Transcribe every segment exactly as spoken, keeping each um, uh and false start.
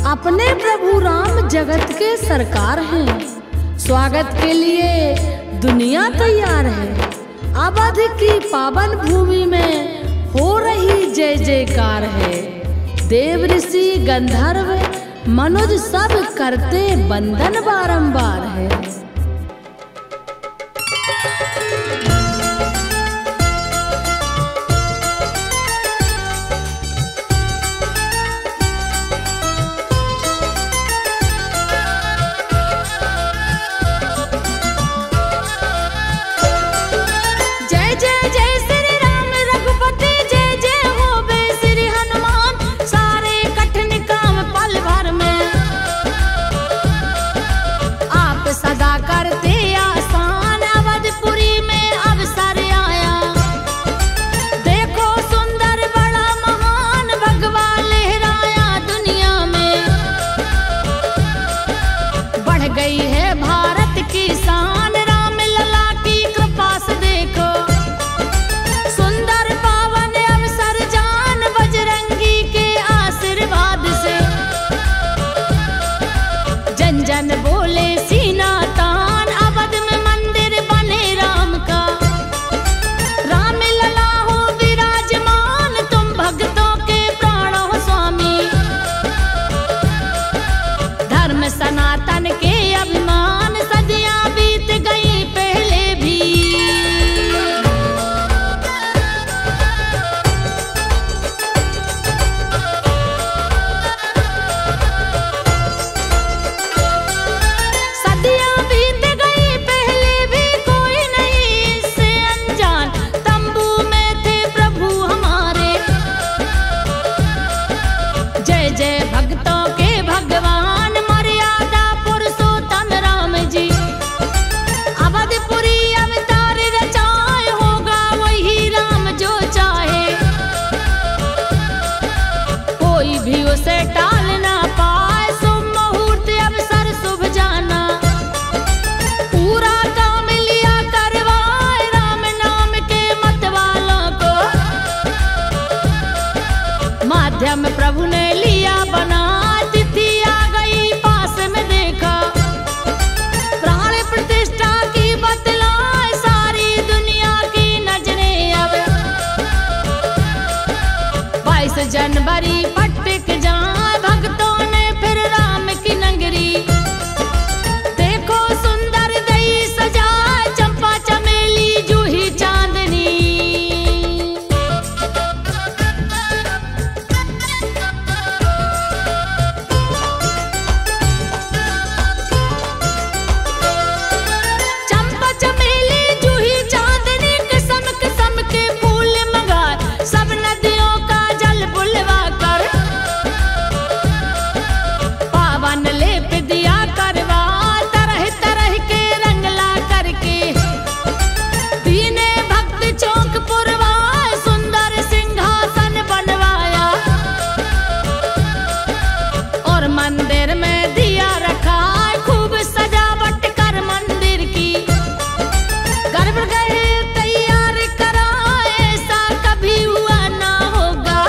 अपने प्रभु राम जगत के सरकार हैं। स्वागत के लिए दुनिया तैयार है। अवध की पावन भूमि में हो रही जय जयकार है। देव ऋषि गंधर्व मनुज सब करते बंदन बारंबार है। माध्यम प्रभु ने लिया बना, तिथि आ गई पास में देखा। प्राण प्रतिष्ठा की बतलाए सारी दुनिया की नजरें अब। बाईस जनवरी पट्टिक जाए भक्तों ने फिर राम की नगरी। देखो सुंदर दई सजाए चंपा चमेली जूही चांदनी। मंदिर में दिया रखा खूब सजावट कर मंदिर की। गर्भ गए तैयार करा ऐसा कभी हुआ ना होगा।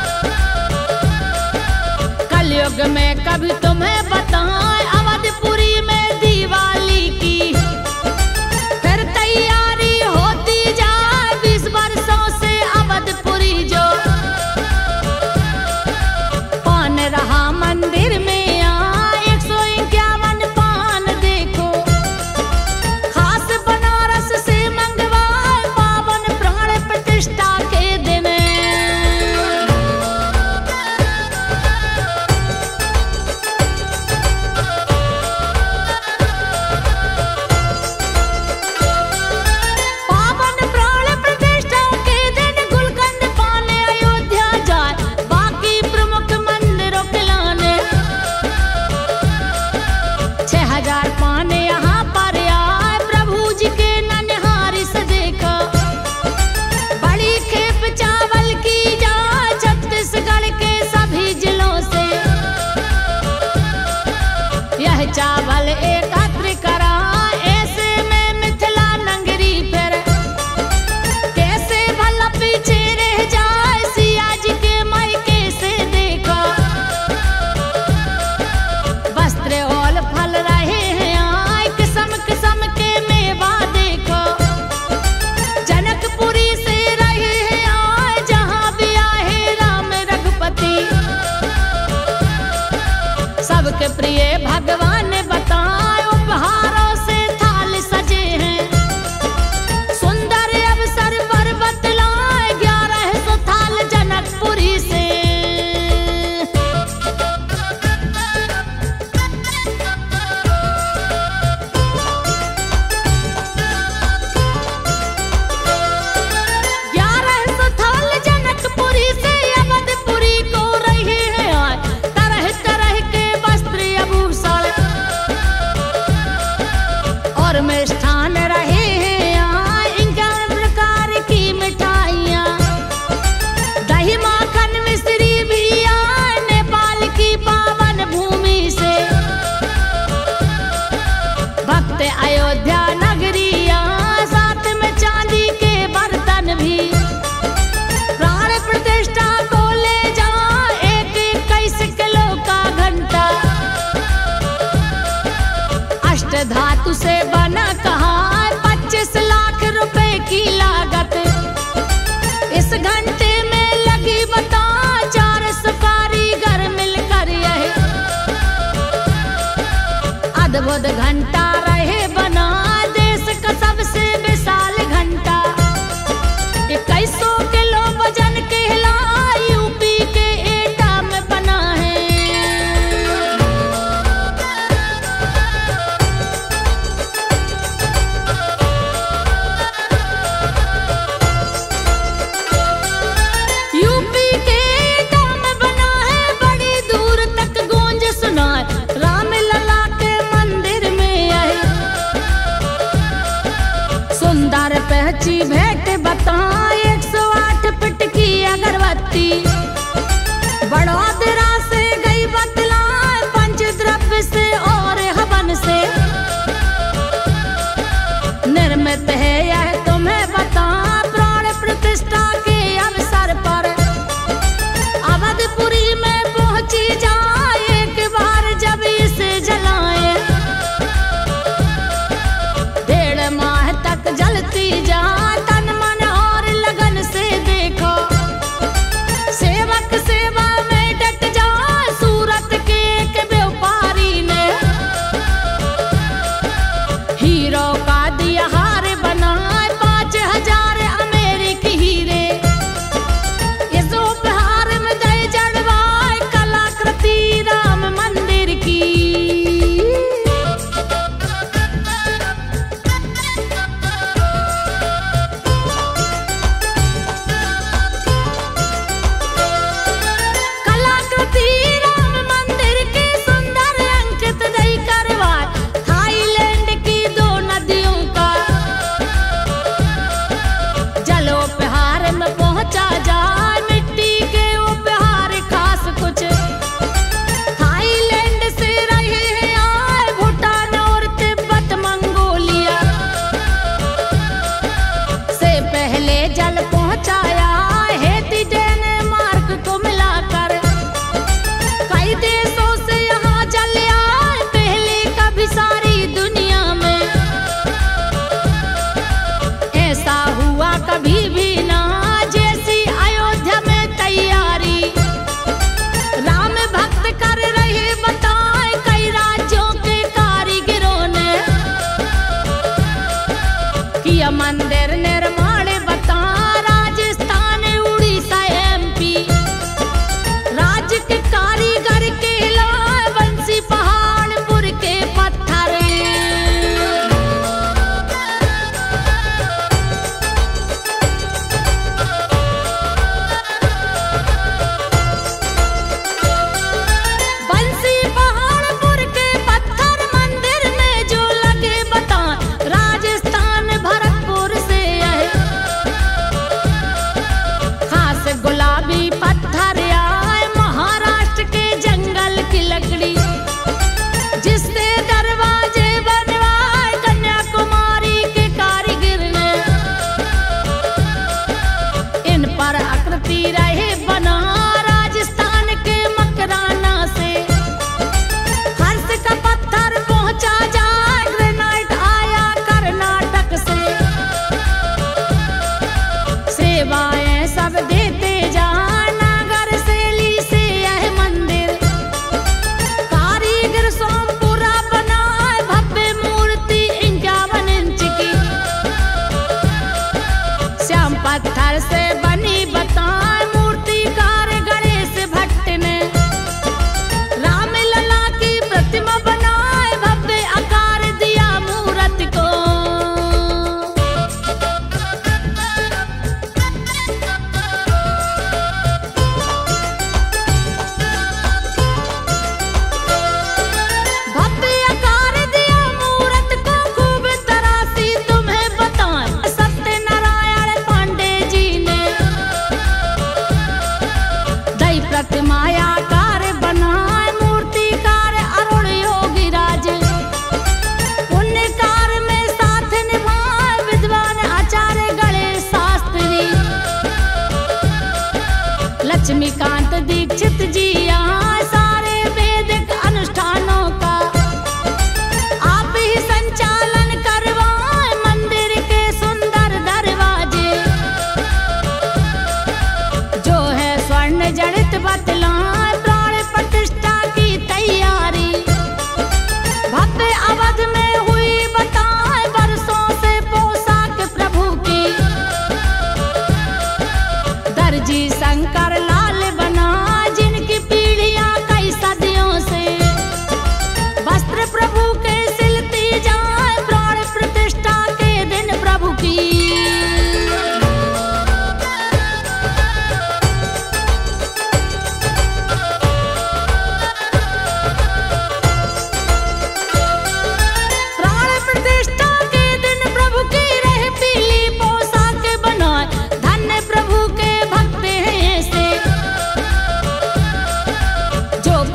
कलयुग में कभी तुम्हें बताएं अवधपुरी में दिवाली की। फिर तैयारी होती जाए बीस वर्षों से अवधपुरी जो पान रहा मंदिर में। प्रिय भगवान बताए उपहारों से थाल सजे हैं। सुंदर अवसर पर बतलाए ग्यारह सौ थाल जनकपुरी से। मिष्ठान रहे हैं यहाँ ग्यारह प्रकार की मिठाइयाँ। दही माखन मिश्री भी आए नेपाल की पावन भूमि से। भक्त अयोध्या नगरी यहाँ साथ में चांदी के बर्तन भी। प्राण प्रतिष्ठा को ले जा एक इक्कीस किलो का घंटा। अष्ट धातु से बना कहा पच्चीस लाख रुपए की लागत। इस घंटे में लगी बता चार सौ कारीगर मिलकर यह अद्भुत घंटा रहे बना देश का सबसे विशाल घंटा। इक्कीस सौ किलो वजन कहला यूपी के एटा में बना है।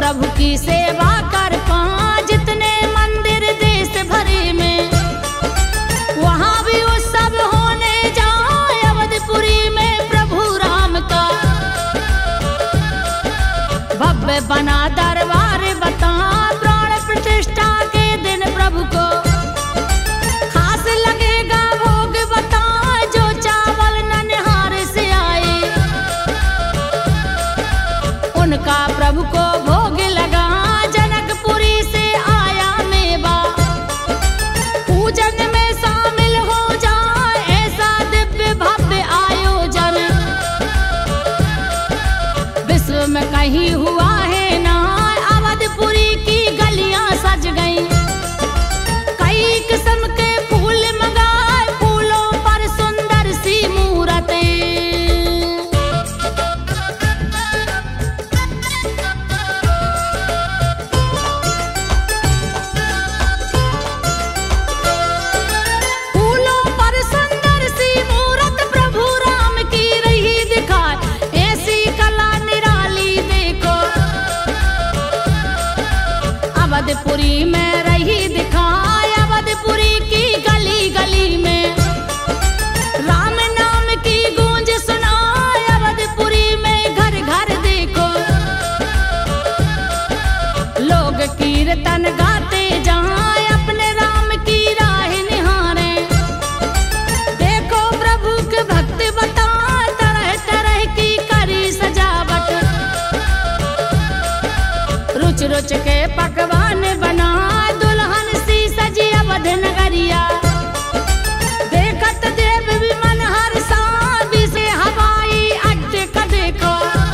प्रभु की सेवा कर पाए जितने मंदिर देश भरे में, वहाँ भी उत्सव होने जाए अवधपुरी में प्रभु राम का भव्य बना दरबार बता। प्राण प्रतिष्ठा के दिन प्रभु को खास लगेगा भोग बता, जो चावल ननिहार से आए उनका प्रभु को भोग लगा। जनकपुरी से आया मेवा पूजन में शामिल हो जाए, ऐसा दिव्य भव्य आयोजन विश्व में कहीं हुआ है ना। अवधपुरी की गलियां सज गईं, कई किस्म के फूल मंगाए, फूलों पर सुंदर सी मूरतें। फूलों पर सुंदर सी मूरत प्रभु राम की रही दिखाए, ऐसी कला निराली देखो अवधपुरी में रही दिखाए। अवधपुरी की गली गली में राम नाम की गूंज सुनाए, अवधपुरी में घर घर देखो लोग कीर्तन गाते जाए, अपने राम की राह निहारे। देखो प्रभु के भक्त बता, तरह तरह की करी सजावट, रुच रुच के पकवान बना, दुल्हन सी सजी अवध नगरिया। देखत देव विमन हर साबी से हवाई अड्डे का देखो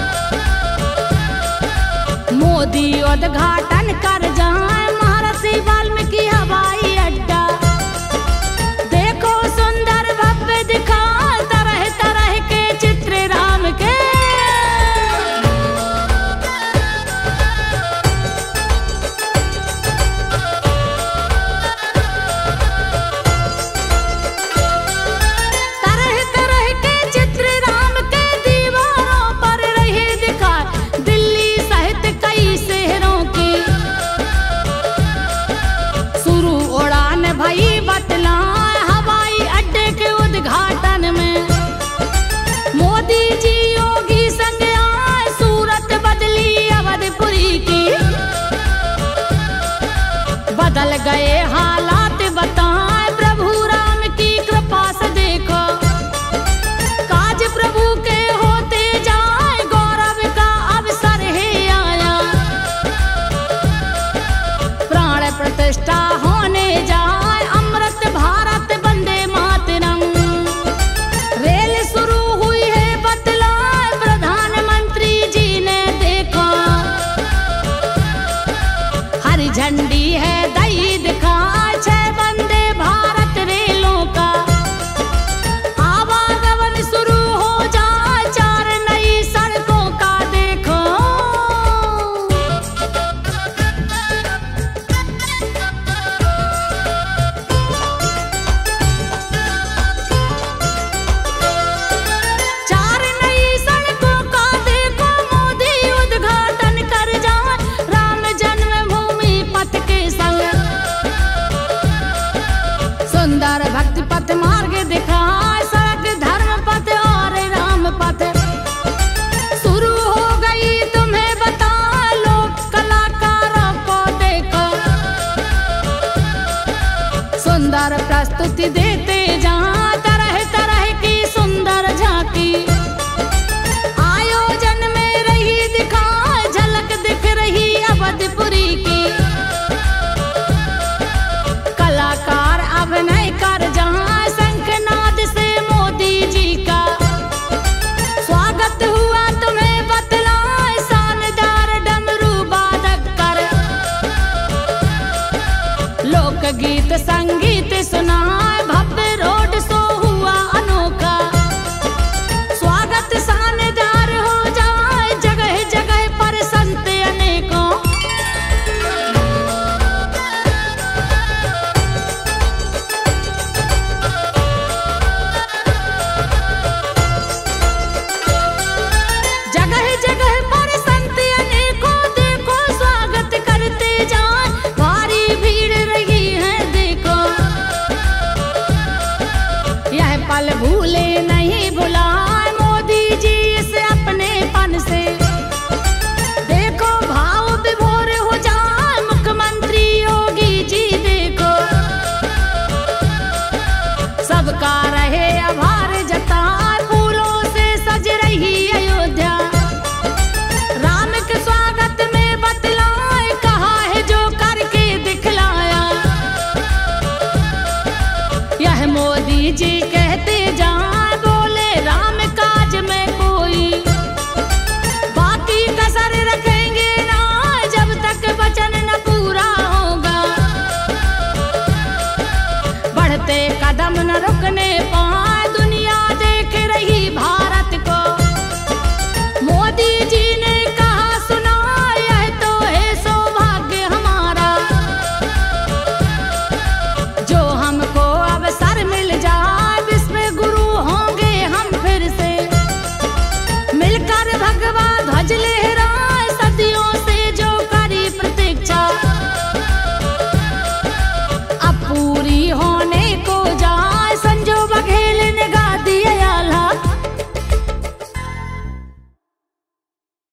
मोदी उद्घाटन कर जाए, महर्षि वाल्मीकि हवाई अड्डा। देखो सुंदर भव्य दिखा, तरह तरह के चित्र राम के। तरह तरह के चित्र राम के दीवारों पर रहे दिखा, दिल्ली सहित कई शहरों की शुरू उड़ान भई बतलाए, हवाई अड्डे के उद्घाटन में मोदी जी योगी संग आए, सूरत बदली अवधपुरी की। बदल गए हालात बताए, प्रभु राम की कृपा से देखो काज प्रभु के होते जाए, गौरव का अवसर है आया। प्राण प्रतिष्ठा होने जाए, अमृत भारत वंदे मातरम। रेल शुरू हुई है बतलाए, प्रधानमंत्री जी ने देखा हरी झंडी है दई दिखा, छह वंदे भारत रेलों का आवागमन शुरू हो जाए, चार नई सड़कों का देखो। चार नई सड़कों का देखो मोदी उद्घाटन कर जाए, राम जन्मभूमि पथ के संग सुंदर भक्ति पथ मार्ग दिखाए, सड़क धर्म पथ और राम पथ शुरू हो गई तुम्हें बता, लोक कलाकारों को देखो सुंदर प्रस्तुति दे